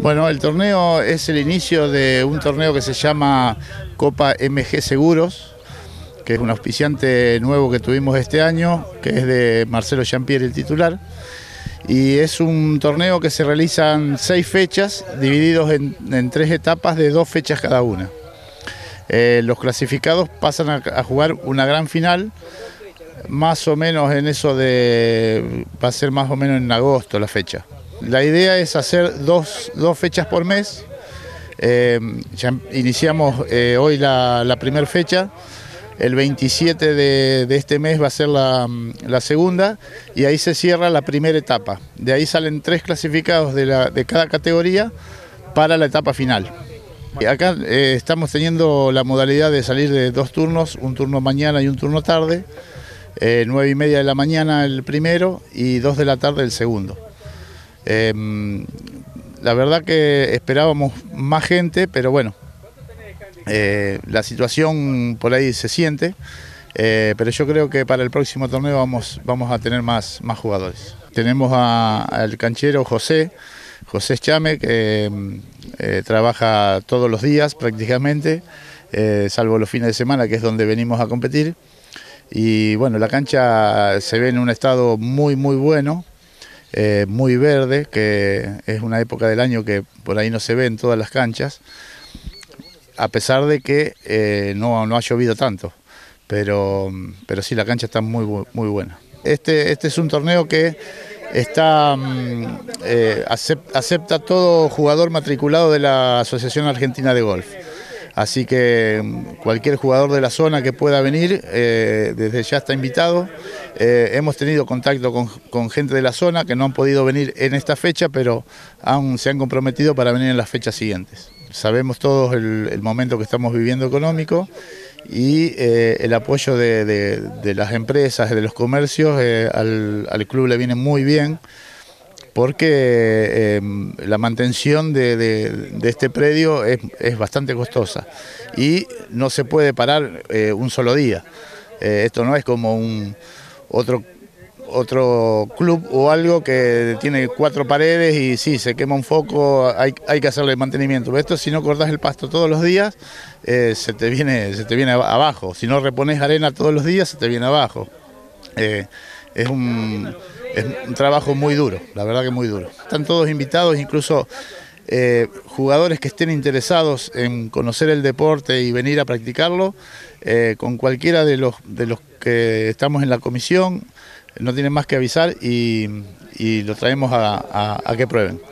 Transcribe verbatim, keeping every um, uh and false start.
Bueno, el torneo es el inicio de un torneo que se llama Copa M G Seguros, que es un auspiciante nuevo que tuvimos este año, que es de Marcelo Jean-Pierre, el titular. Y es un torneo que se realizan seis fechas, divididos en, en tres etapas de dos fechas cada una. Eh, los clasificados pasan a, a jugar una gran final, más o menos en eso de... va a ser más o menos en agosto la fecha. La idea es hacer dos, dos fechas por mes. Eh, ya iniciamos eh, hoy la, la primera fecha. El veintisiete de, de este mes va a ser la, la segunda y ahí se cierra la primera etapa. De ahí salen tres clasificados de, la, de cada categoría para la etapa final. Y acá eh, estamos teniendo la modalidad de salir de dos turnos, un turno mañana y un turno tarde. Eh, nueve y media de la mañana el primero y dos de la tarde el segundo. Eh, la verdad que esperábamos más gente, pero bueno, eh, la situación por ahí se siente, eh, pero yo creo que para el próximo torneo vamos, vamos a tener más, más jugadores. Tenemos al canchero José, José Chame, que eh, trabaja todos los días prácticamente, eh, salvo los fines de semana, que es donde venimos a competir. Y bueno, la cancha se ve en un estado muy muy bueno. Eh, muy verde, que es una época del año que por ahí no se ve en todas las canchas, a pesar de que eh, no, no ha llovido tanto, pero, pero sí, la cancha está muy, muy buena. Este, este es un torneo que está, eh, acepta, acepta todo jugador matriculado de la Asociación Argentina de Golf. Así que cualquier jugador de la zona que pueda venir, eh, desde ya está invitado. Eh, hemos tenido contacto con, con gente de la zona que no han podido venir en esta fecha, pero aún se han comprometido para venir en las fechas siguientes. Sabemos todos el, el momento que estamos viviendo económico y eh, el apoyo de, de, de las empresas, de los comercios, eh, al, al club le viene muy bien, porque eh, la mantención de, de, de este predio es, es bastante costosa y no se puede parar eh, un solo día. Eh, esto no es como un otro, otro club o algo que tiene cuatro paredes y sí, se quema un foco, hay, hay que hacerle mantenimiento. Esto, si no cortás el pasto todos los días, eh, se te viene, se te viene abajo. Si no repones arena todos los días, se te viene abajo. Eh, es un... Es un trabajo muy duro, la verdad que muy duro. Están todos invitados, incluso eh, jugadores que estén interesados en conocer el deporte y venir a practicarlo, eh, con cualquiera de los, de los que estamos en la comisión, no tienen más que avisar y, y lo traemos a, a, a que prueben.